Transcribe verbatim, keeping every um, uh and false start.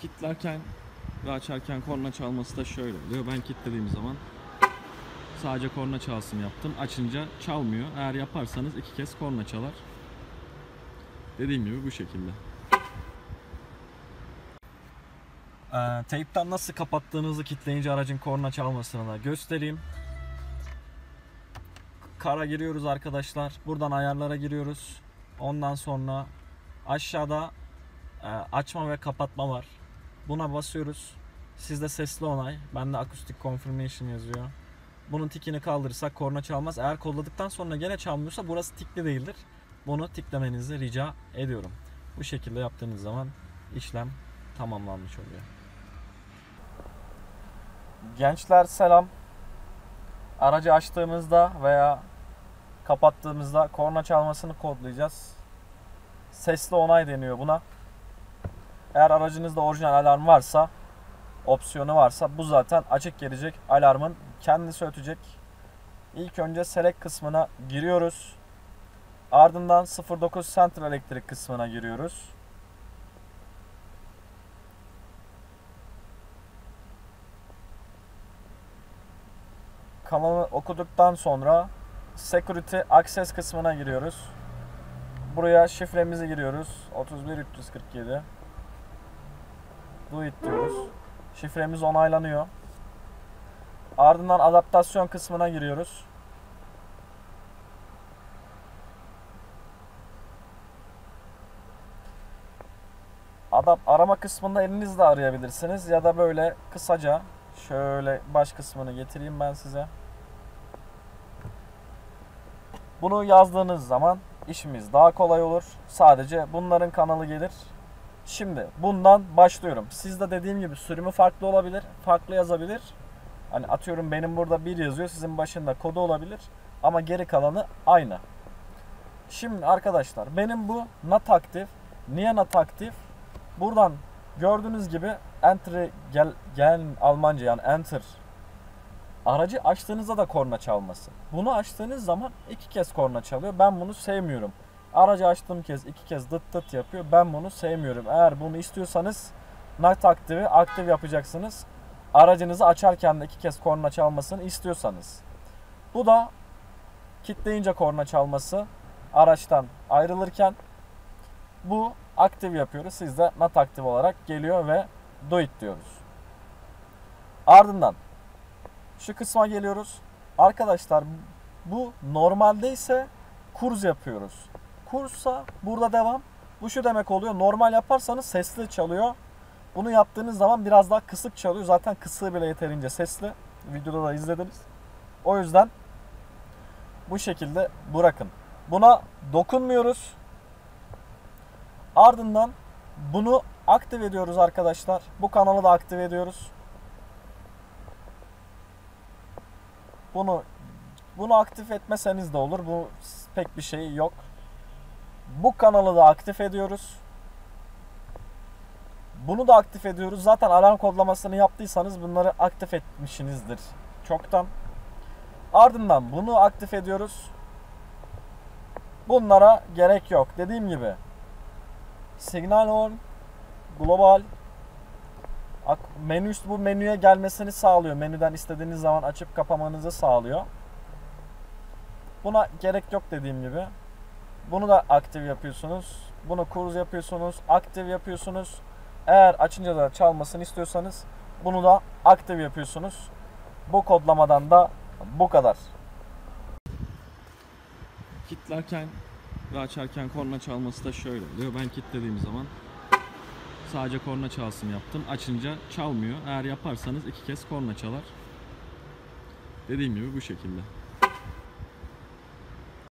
Kilitlerken ve açarken korna çalması da şöyle oluyor. Ben kilitlediğim zaman sadece korna çalsın yaptım. Açınca çalmıyor. Eğer yaparsanız iki kez korna çalar. Dediğim gibi bu şekilde. Ee, teypten nasıl kapattığınızı kilitleyince aracın korna çalmasını da göstereyim. Kara giriyoruz arkadaşlar. Buradan ayarlara giriyoruz. Ondan sonra aşağıda e, açma ve kapatma var. Buna basıyoruz. Sizde sesli onay. Bende akustik confirmation yazıyor. Bunun tikini kaldırırsak korna çalmaz. Eğer kolladıktan sonra gene çalmıyorsa burası tikli değildir. Bunu tiklemenizi rica ediyorum. Bu şekilde yaptığınız zaman işlem tamamlanmış oluyor. Gençler selam. Aracı açtığımızda veya kapattığımızda korna çalmasını kodlayacağız. Sesli onay deniyor buna. Eğer aracınızda orijinal alarm varsa, opsiyonu varsa bu zaten açık gelecek. Alarmın kendisi ötecek. İlk önce select kısmına giriyoruz. Ardından sıfır dokuz Central Electric kısmına giriyoruz. Kanalı okuduktan sonra Security Access kısmına giriyoruz. Buraya şifremizi giriyoruz. otuz bir üç yüz kırk yedi. Do it diyoruz. Şifremiz onaylanıyor. Ardından adaptasyon kısmına giriyoruz. Adap arama kısmında elinizle arayabilirsiniz ya da böyle kısaca şöyle baş kısmını getireyim ben size. Bunu yazdığınız zaman işimiz daha kolay olur. Sadece bunların kanalı gelir. Şimdi bundan başlıyorum. Sizde dediğim gibi sürümü farklı olabilir. Farklı yazabilir. Hani atıyorum benim burada bir yazıyor. Sizin başında kodu olabilir. Ama geri kalanı aynı. Şimdi arkadaşlar benim bu not aktif. Niye not aktif? Buradan gördüğünüz gibi enter gel, gel Almanca yani enter. Aracı açtığınızda da korna çalması. Bunu açtığınız zaman iki kez korna çalıyor. Ben bunu sevmiyorum. Aracı açtığım kez iki kez dıt dıt yapıyor. Ben bunu sevmiyorum. Eğer bunu istiyorsanız not aktifi aktif yapacaksınız. Aracınızı açarken de iki kez korna çalmasını istiyorsanız. Bu da kilitleyince korna çalması. Araçtan ayrılırken bu aktif yapıyoruz. Sizde not aktif olarak geliyor ve do it diyoruz. Ardından şu kısma geliyoruz. Arkadaşlar bu normalde ise kurs yapıyoruz. Kursa burada devam. Bu şu demek oluyor. Normal yaparsanız sesli çalıyor. Bunu yaptığınız zaman biraz daha kısık çalıyor. Zaten kısığı bile yeterince sesli. Videoda da izlediniz. O yüzden bu şekilde bırakın. Buna dokunmuyoruz. Ardından bunu aktif ediyoruz arkadaşlar. Bu kanalı da aktif ediyoruz. Bunu bunu aktif etmeseniz de olur. Bu pek bir şey yok. Bu kanalı da aktif ediyoruz. Bunu da aktif ediyoruz. Zaten alarm kodlamasını yaptıysanız bunları aktif etmişsinizdir çoktan. Ardından bunu aktif ediyoruz. Bunlara gerek yok. Dediğim gibi signal on, global menü bu menüye gelmesini sağlıyor. Menüden istediğiniz zaman açıp kapamanızı sağlıyor. Buna gerek yok dediğim gibi. Bunu da aktif yapıyorsunuz. Bunu kurs yapıyorsunuz. Aktif yapıyorsunuz. Eğer açınca da çalmasını istiyorsanız bunu da aktif yapıyorsunuz. Bu kodlamadan da bu kadar. Kilitlerken ve açarken korna çalması da şöyle oluyor. Ben kilitlediğim zaman sadece korna çalsın yaptım. Açınca çalmıyor. Eğer yaparsanız iki kez korna çalar. Dediğim gibi bu şekilde.